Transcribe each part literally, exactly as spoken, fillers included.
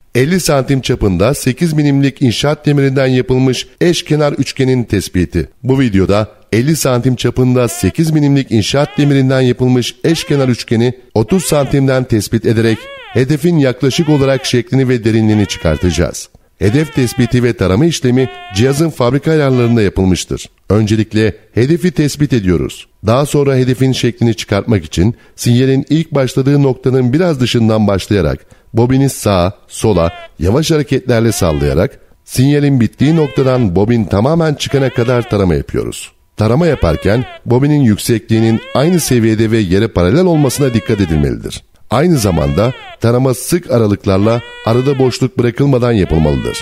elli santim çapında sekiz milimlik inşaat demirinden yapılmış eşkenar üçgenin tespiti. Bu videoda elli santim çapında sekiz milimlik inşaat demirinden yapılmış eşkenar üçgeni otuz santimden tespit ederek hedefin yaklaşık olarak şeklini ve derinliğini çıkartacağız. Hedef tespiti ve tarama işlemi cihazın fabrika ayarlarında yapılmıştır. Öncelikle hedefi tespit ediyoruz. Daha sonra hedefin şeklini çıkartmak için sinyalin ilk başladığı noktanın biraz dışından başlayarak bobini sağa, sola yavaş hareketlerle sallayarak sinyalin bittiği noktadan bobin tamamen çıkana kadar tarama yapıyoruz. Tarama yaparken bobinin yüksekliğinin aynı seviyede ve yere paralel olmasına dikkat edilmelidir. Aynı zamanda tarama sık aralıklarla arada boşluk bırakılmadan yapılmalıdır.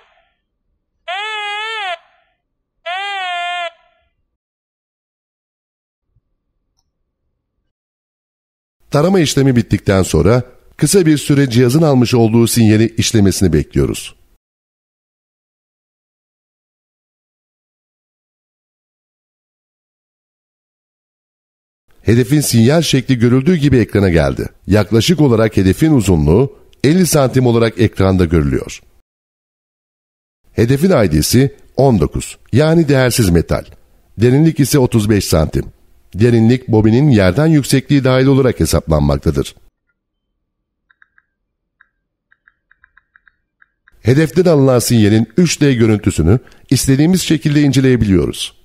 Tarama işlemi bittikten sonra kısa bir süre cihazın almış olduğu sinyali işlemesini bekliyoruz. Hedefin sinyal şekli görüldüğü gibi ekrana geldi. Yaklaşık olarak hedefin uzunluğu elli santim olarak ekranda görülüyor. Hedefin I D'si on dokuz, yani değersiz metal. Derinlik ise otuz beş santim. Derinlik bobinin yerden yüksekliği dahil olarak hesaplanmaktadır. Hedeften alınan sinyalin üç D görüntüsünü istediğimiz şekilde inceleyebiliyoruz.